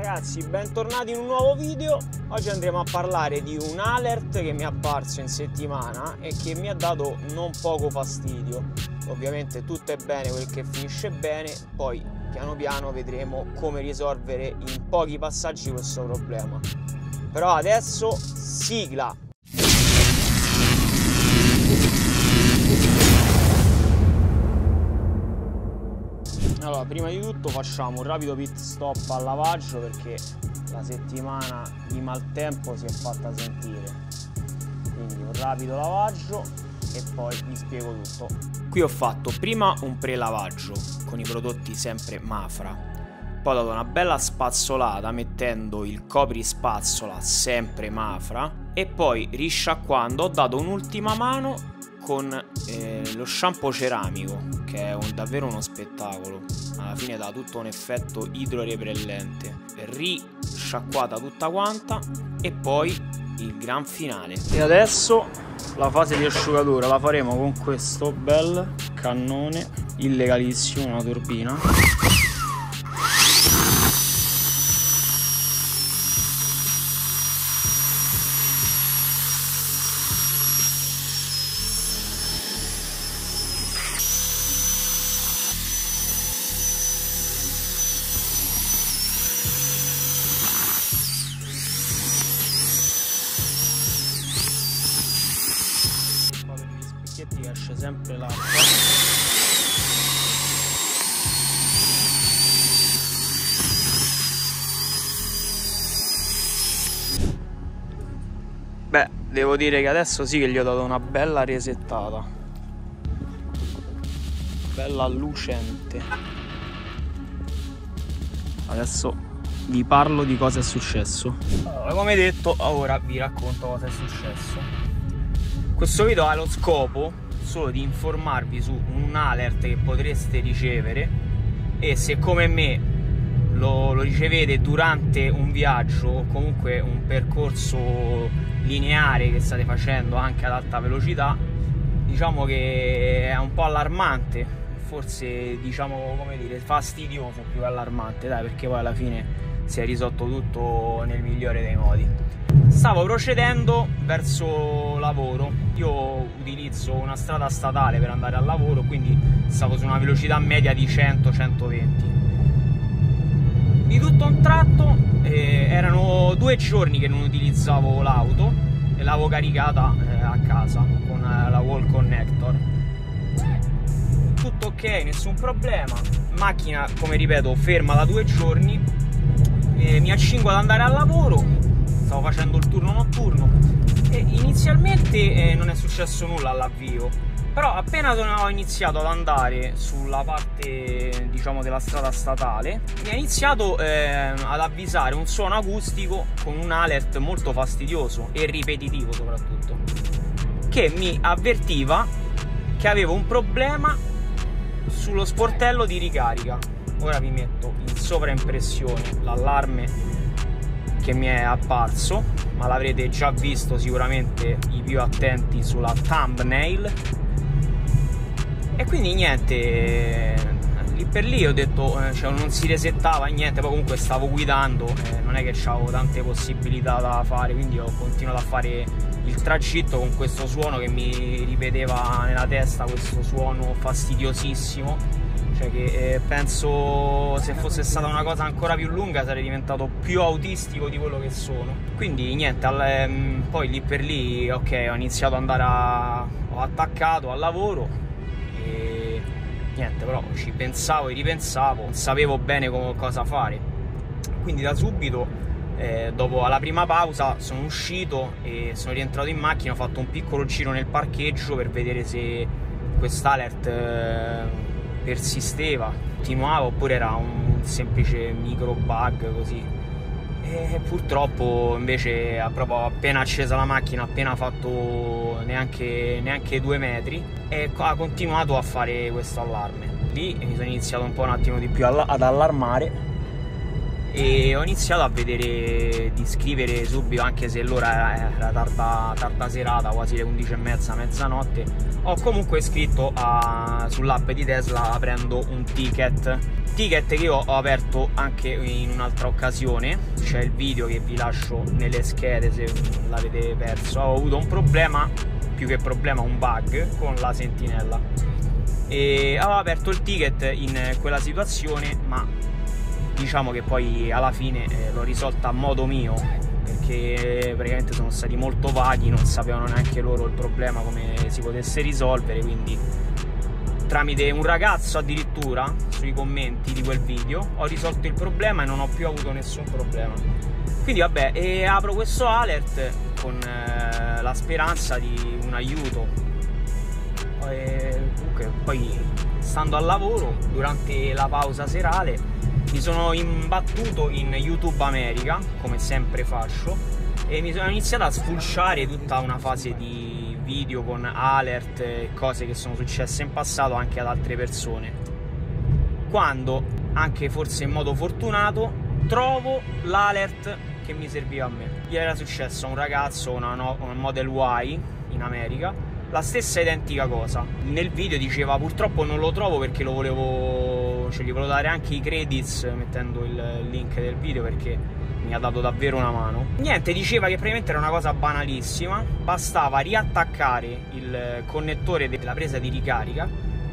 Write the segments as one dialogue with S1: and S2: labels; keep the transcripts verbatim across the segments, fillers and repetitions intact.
S1: Ragazzi, bentornati in un nuovo video. Oggi andremo a parlare di un alert che mi è apparso in settimana e che mi ha dato non poco fastidio. Ovviamente tutto è bene quel che finisce bene, poi piano piano vedremo come risolvere in pochi passaggi questo problema. Però adesso sigla! Allora, prima di tutto facciamo un rapido pit stop al lavaggio perché la settimana di maltempo si è fatta sentire. Quindi un rapido lavaggio e poi vi spiego tutto. Qui ho fatto prima un pre-lavaggio con i prodotti sempre Mafra, poi ho dato una bella spazzolata mettendo il coprispazzola sempre Mafra e poi risciacquando ho dato un'ultima mano con eh, lo shampoo ceramico, che è un, davvero uno spettacolo. Alla fine dà tutto un effetto idrorepellente, risciacquata tutta quanta e poi il gran finale. E adesso la fase di asciugatura la faremo con questo bel cannone illegalissimo, una turbina. Esce sempre l'acqua. Beh, devo dire che adesso sì che gli ho dato una bella resettata, bella lucente. Adesso vi parlo di cosa è successo. Allora, come detto, ora vi racconto cosa è successo. Questo video ha lo scopo solo di informarvi su un alert che potreste ricevere e se come me lo, lo ricevete durante un viaggio o comunque un percorso lineare che state facendo anche ad alta velocità, diciamo che è un po' allarmante, forse diciamo come dire fastidioso più che allarmante, dai, perché poi alla fine si è risolto tutto nel migliore dei modi. Stavo procedendo verso lavoro, io utilizzo una strada statale per andare al lavoro, quindi stavo su una velocità media di cento centoventi. Di tutto un tratto eh, erano due giorni che non utilizzavo l'auto e l'avevo caricata eh, a casa con eh, la wall connector. Tutto ok, nessun problema, macchina come ripeto ferma da due giorni, eh, mi accingo ad andare al lavoro. Stavo facendo il turno notturno e inizialmente eh, non è successo nulla all'avvio, però appena ho iniziato ad andare sulla parte diciamo della strada statale mi ha iniziato eh, ad avvisare un suono acustico con un alert molto fastidioso e ripetitivo soprattutto, che mi avvertiva che avevo un problema sullo sportello di ricarica. Ora vi metto in sovraimpressione l'allarme che mi è apparso, ma l'avrete già visto sicuramente i più attenti sulla thumbnail. E quindi niente, lì per lì ho detto, eh, cioè non si resettava niente, poi comunque stavo guidando, eh, non è che avevo tante possibilità da fare, quindi ho continuato a fare il tragitto con questo suono che mi ripeteva nella testa, questo suono fastidiosissimo. Cioè che eh, penso se fosse stata una cosa ancora più lunga sarei diventato più autistico di quello che sono. Quindi niente, al, ehm, poi lì per lì ok, ho iniziato ad andare a... ho attaccato al lavoro e niente, però ci pensavo e ripensavo, non sapevo bene come, cosa fare. Quindi da subito, eh, dopo alla prima pausa, sono uscito e sono rientrato in macchina, ho fatto un piccolo giro nel parcheggio per vedere se quest'alert eh, persisteva, continuava oppure era un semplice micro bug così. E purtroppo invece proprio appena accesa la macchina, appena fatto neanche, neanche due metri, e ha continuato a fare questo allarme. Lì mi sono iniziato un po' un attimo di più ad allarmare e ho iniziato a vedere di scrivere subito, anche se l'ora era tarda, tarda serata, quasi le undici e mezza, mezzanotte. Ho comunque scritto sull'app di Tesla aprendo un ticket ticket che io ho aperto anche in un'altra occasione. C'è il video che vi lascio nelle schede se l'avete perso. Ho avuto un problema, più che problema un bug con la sentinella, e avevo aperto il ticket in quella situazione, ma diciamo che poi alla fine eh, l'ho risolta a modo mio, perché praticamente sono stati molto vaghi, non sapevano neanche loro il problema come si potesse risolvere, quindi tramite un ragazzo addirittura sui commenti di quel video ho risolto il problema e non ho più avuto nessun problema. Quindi vabbè, e apro questo alert con eh, la speranza di un aiuto. E comunque poi, stando al lavoro, durante la pausa serale mi sono imbattuto in YouTube America, come sempre faccio, e mi sono iniziato a spulciare tutta una fase di video con alert e cose che sono successe in passato anche ad altre persone, quando, anche forse in modo fortunato, trovo l'alert che mi serviva a me. Gli era successo a un ragazzo, una, no, una Model Y in America, la stessa identica cosa. Nel video diceva purtroppo non lo trovo perché lo volevo, cioè gli volevo dare anche i credits mettendo il link del video, perché mi ha dato davvero una mano. Niente, diceva che praticamente era una cosa banalissima, bastava riattaccare il connettore della presa di ricarica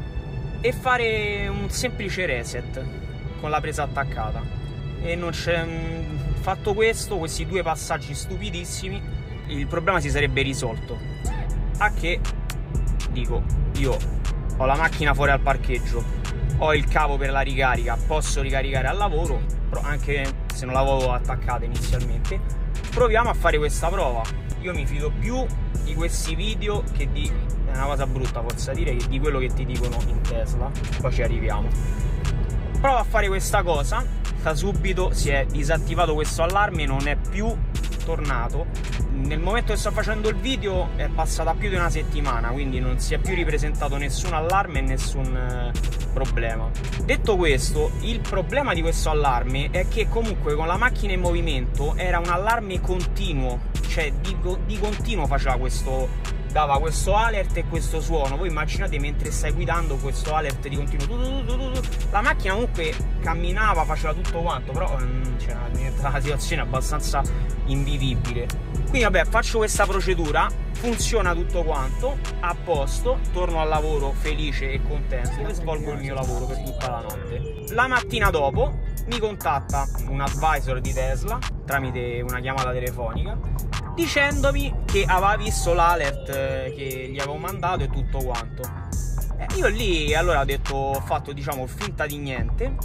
S1: e fare un semplice reset con la presa attaccata, e non c'è. Fatto questo, questi due passaggi stupidissimi, il problema si sarebbe risolto. A che dico, io ho la macchina fuori al parcheggio, ho il cavo per la ricarica, posso ricaricare al lavoro, anche se non l'avevo attaccata inizialmente. Proviamo a fare questa prova. Io mi fido più di questi video che di, è una cosa brutta forse a dire, che di quello che ti dicono in Tesla. Poi ci arriviamo. Provo a fare questa cosa. Da subito si è disattivato questo allarme, non è più tornato. Nel momento che sto facendo il video è passata più di una settimana, quindi non si è più ripresentato nessun allarme e nessun eh, problema. Detto questo, il problema di questo allarme è che comunque con la macchina in movimento era un allarme continuo, cioè di, di continuo faceva questo, dava questo alert e questo suono. Voi immaginate mentre stai guidando questo alert di continuo, tu, tu, tu, tu, tu. La macchina comunque camminava, faceva tutto quanto, però um, c'era una situazione abbastanza invivibile. Quindi vabbè, faccio questa procedura, funziona tutto quanto, a posto, torno al lavoro felice e contento e svolgo il mio lavoro per tutta la notte. La mattina dopo mi contatta un advisor di Tesla tramite una chiamata telefonica dicendomi che aveva visto l'alert che gli avevo mandato e tutto quanto. E io lì allora ho detto, ho fatto diciamo finta di niente,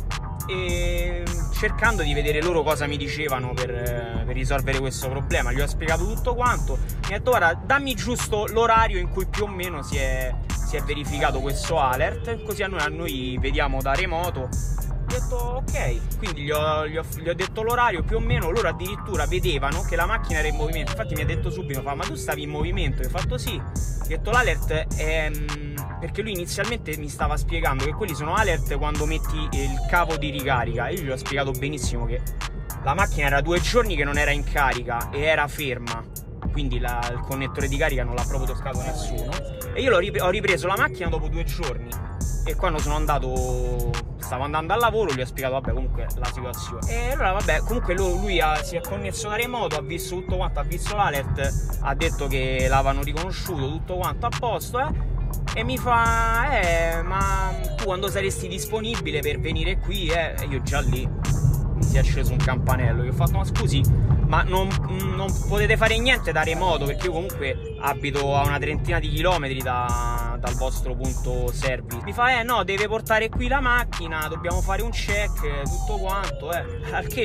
S1: e cercando di vedere loro cosa mi dicevano per, per risolvere questo problema. Gli ho spiegato tutto quanto, mi ha detto guarda, dammi giusto l'orario in cui più o meno si è, si è verificato questo alert, così a noi, a noi vediamo da remoto. Gli ho detto ok, quindi gli ho, gli, ho, gli ho detto l'orario più o meno. Loro addirittura vedevano che la macchina era in movimento, infatti mi ha detto subito, fa, ma tu stavi in movimento? Io ho fatto sì. Gli ho detto l'alert è... perché lui inizialmente mi stava spiegando che quelli sono alert quando metti il cavo di ricarica. Io gli ho spiegato benissimo che la macchina era due giorni che non era in carica e era ferma, quindi la, il connettore di carica non l'ha proprio toccato nessuno. E io ripre ho ripreso la macchina dopo due giorni, e quando sono andato, stavo andando al lavoro, gli ho spiegato vabbè comunque la situazione. E allora vabbè, comunque lui, lui ha, si è connesso da remoto, ha visto tutto quanto, ha visto l'alert, ha detto che l'avevano riconosciuto, tutto quanto a posto, eh e mi fa eh ma tu quando saresti disponibile per venire qui? Eh io già lì mi si è acceso un campanello. Io ho fatto ma scusi, ma non, non potete fare niente da remoto, perché io comunque abito a una trentina di chilometri da, dal vostro punto service. Mi fa eh no, deve portare qui la macchina, dobbiamo fare un check, tutto quanto, eh al che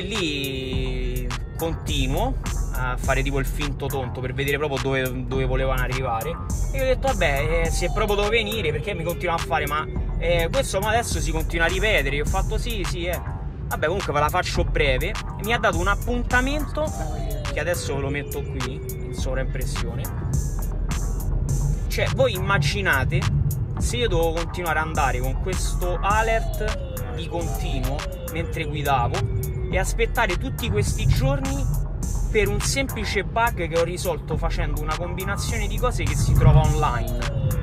S1: lì continuo a fare tipo il finto tonto per vedere proprio dove, dove volevano arrivare. E io ho detto vabbè, eh, se proprio devo venire, perché mi continuano a fare ma eh, questo ma adesso si continua a ripetere. Io ho fatto sì sì eh vabbè comunque ve la faccio breve. E mi ha dato un appuntamento che adesso ve lo metto qui in sovraimpressione. Cioè voi immaginate se io dovevo continuare ad andare con questo alert di continuo mentre guidavo, e aspettare tutti questi giorni per un semplice bug che ho risolto facendo una combinazione di cose che si trova online.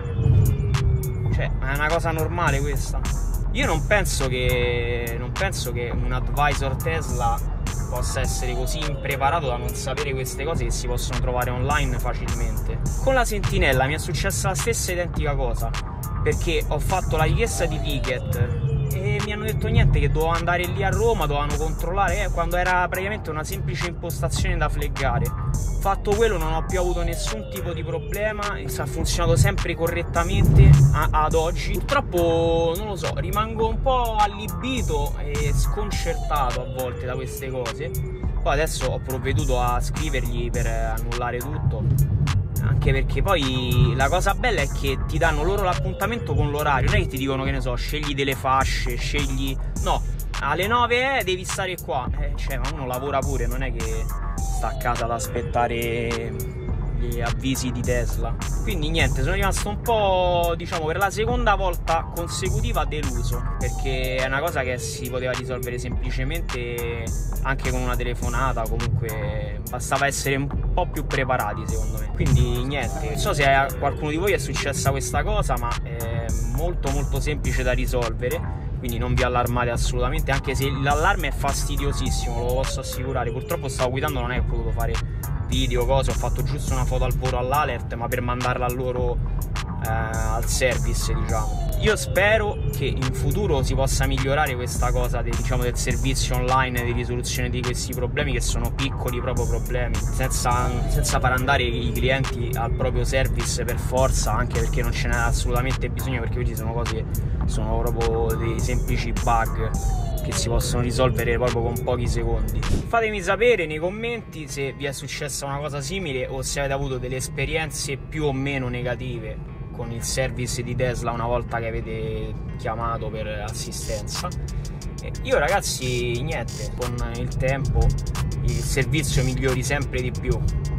S1: Cioè, è una cosa normale questa? Io non penso che non penso che un advisor Tesla possa essere così impreparato da non sapere queste cose che si possono trovare online facilmente. Con la sentinella mi è successa la stessa identica cosa, perché ho fatto la richiesta di ticket e mi hanno detto niente, che dovevo andare lì a Roma, dovevano controllare, eh, quando era praticamente una semplice impostazione da fleggare. Fatto quello non ho più avuto nessun tipo di problema, ha funzionato sempre correttamente a, ad oggi. Purtroppo non lo so, rimango un po' allibito e sconcertato a volte da queste cose. Poi adesso ho provveduto a scrivergli per annullare tutto, anche perché poi la cosa bella è che ti danno loro l'appuntamento con l'orario, non è che ti dicono, che ne so, scegli delle fasce, scegli... no, alle nove eh, devi stare qua, eh, cioè, ma uno lavora pure, non è che sta a casa ad aspettare gli avvisi di Tesla. Quindi niente, sono rimasto un po', diciamo, per la seconda volta consecutiva deluso, perché è una cosa che si poteva risolvere semplicemente anche con una telefonata, comunque bastava essere un po' più preparati secondo me. Quindi niente, non so se a qualcuno di voi è successa questa cosa, ma è molto molto semplice da risolvere, quindi non vi allarmate assolutamente, anche se l'allarme è fastidiosissimo, lo posso assicurare. Purtroppo stavo guidando, non è che ho potuto fare video, cose, ho fatto giusto una foto al volo all'alert, ma per mandarla a loro eh, al service, diciamo. Io spero che in futuro si possa migliorare questa cosa del, diciamo, del servizio online di risoluzione di questi problemi, che sono piccoli proprio problemi, senza, senza far andare i clienti al proprio service per forza, anche perché non ce n'è assolutamente bisogno, perché questi sono cose che sono proprio dei semplici bug che si possono risolvere proprio con pochi secondi. Fatemi sapere nei commenti se vi è successa una cosa simile o se avete avuto delle esperienze più o meno negative con il service di Tesla una volta che avete chiamato per assistenza. E io ragazzi, niente, con il tempo il servizio migliori sempre di più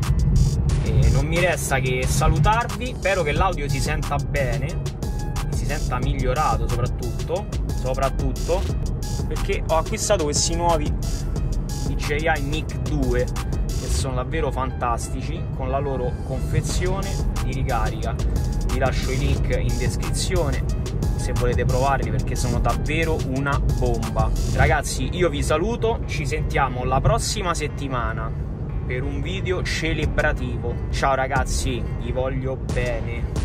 S1: e non mi resta che salutarvi. Spero che l'audio si senta bene, si senta migliorato soprattutto soprattutto perché ho acquistato questi nuovi D J I Mic due che sono davvero fantastici, con la loro confezione di ricarica. Vi lascio i link in descrizione se volete provarli, perché sono davvero una bomba. Ragazzi, io vi saluto, ci sentiamo la prossima settimana per un video celebrativo. Ciao ragazzi, vi voglio bene.